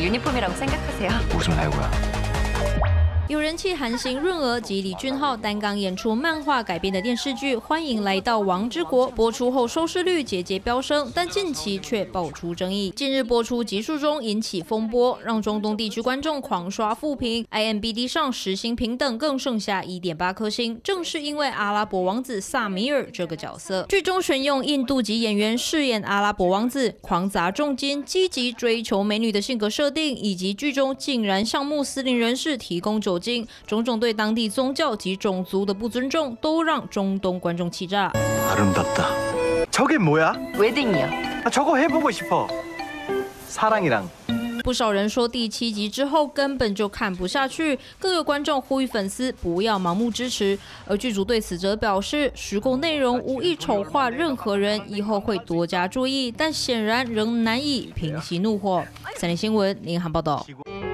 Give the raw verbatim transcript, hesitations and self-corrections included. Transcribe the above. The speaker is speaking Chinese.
유니폼이라고 생각하세요? 무슨 해고야? 有人气韩星润儿及李俊浩担纲演出漫画改编的电视剧《欢迎来到王之国》，播出后收视率节节飙升，但近期却爆出争议。近日播出集数中引起风波，让中东地区观众狂刷负评 ，I M B D 上十星评等更剩下 一点八颗星，正是因为阿拉伯王子萨米尔这个角色。剧中选用印度籍演员饰演阿拉伯王子，狂砸重金、积极追求美女的性格设定，以及剧中竟然向穆斯林人士提供酒。 种种对当地宗教及种族的不尊重，都让中东观众气炸。 아름답다. 저게 뭐야? 웨딩이요. 아, 저거 해보고 싶어. 사랑이랑. 不少人说第七集之后根本就看不下去，更有观众呼吁粉丝不要盲目支持。而剧组对此则表示，虚构内容无意丑化任何人，以后会多加注意，但显然仍难以平息怒火。三立新闻林涵报道。